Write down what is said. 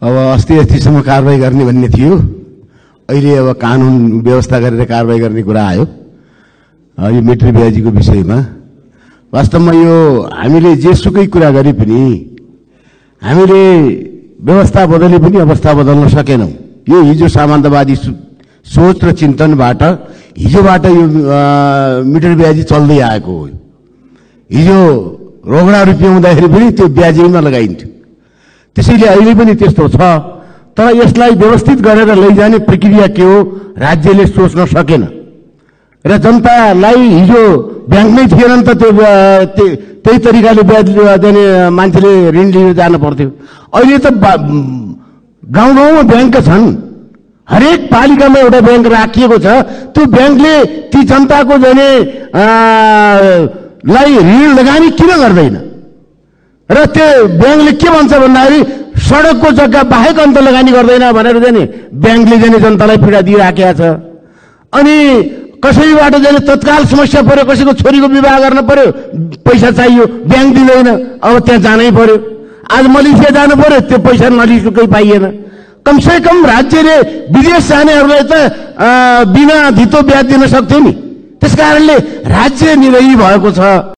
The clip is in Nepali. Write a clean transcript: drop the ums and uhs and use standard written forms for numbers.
अब अस्तिसम्म कारबाही गर्ने भन्ने थियो। अहिले अब कानुन व्यवस्था गरेर कारबाही गर्ने कुरा आयो। यो मिटर ब्याजीको विषयमा वास्तवमा यो हामीले जेसुकै कुरा गरे पनि हामीले व्यवस्था बदले पनि अवस्था बदल्न सकेनौं। यो हिजो सामन्तवादी सोच र चिन्तनबाट हिजोबाट यो मिटर ब्याजी चल्दै आएको हो। हिजो रोगडा रुपियाँ हुँदाखेरि पनि त्यो ब्याजीमा लगाइन्थ्यो। त्यसैले अहिले पनि त्यस्तो छ। तर यसलाई व्यवस्थित गरेर लैजाने प्रक्रिया के हो राज्यले सोच्न सकेन र जनतालाई हिजो ब्याङ्क नै थिएन नि त त्यही तरिकाले ब्याज दिने मान्छेले ऋण लिएर जानु पर्थ्यो। अहिले त गाउँ गाउँमा ब्याङ्क छन्। हरेक पालिकामा एउटा ब्याङ्क राखिएको छ। त्यो ब्याङ्कले ती जनताको जाने लाई ऋण लगानी किन गर्दैन र त्यो ब्याङ्कले के भन्छ भन्दाखेरि सडकको जग्गा बाहेक अन्त लगानी गर्दैन भनेर जाने ब्याङ्कले जाने जनतालाई पीडा दिइराखेको छ। अनि कसैबाट जाने तत्काल समस्या पर्यो, कसैको छोरीको विवाह गर्न पर्यो, पैसा चाहियो, ब्याङ्क दिँदैन, अब त्यहाँ जानै पर्यो। आज मलेसिया जानु पर्यो, त्यो पैसा नलिसुकै पाइएन। कमसे कम राज्यले विदेश जानेहरूलाई त बिना धितो ब्याज दिन सक्थ्यो नि। त्यसकारणले राज्य निरही भएको छ।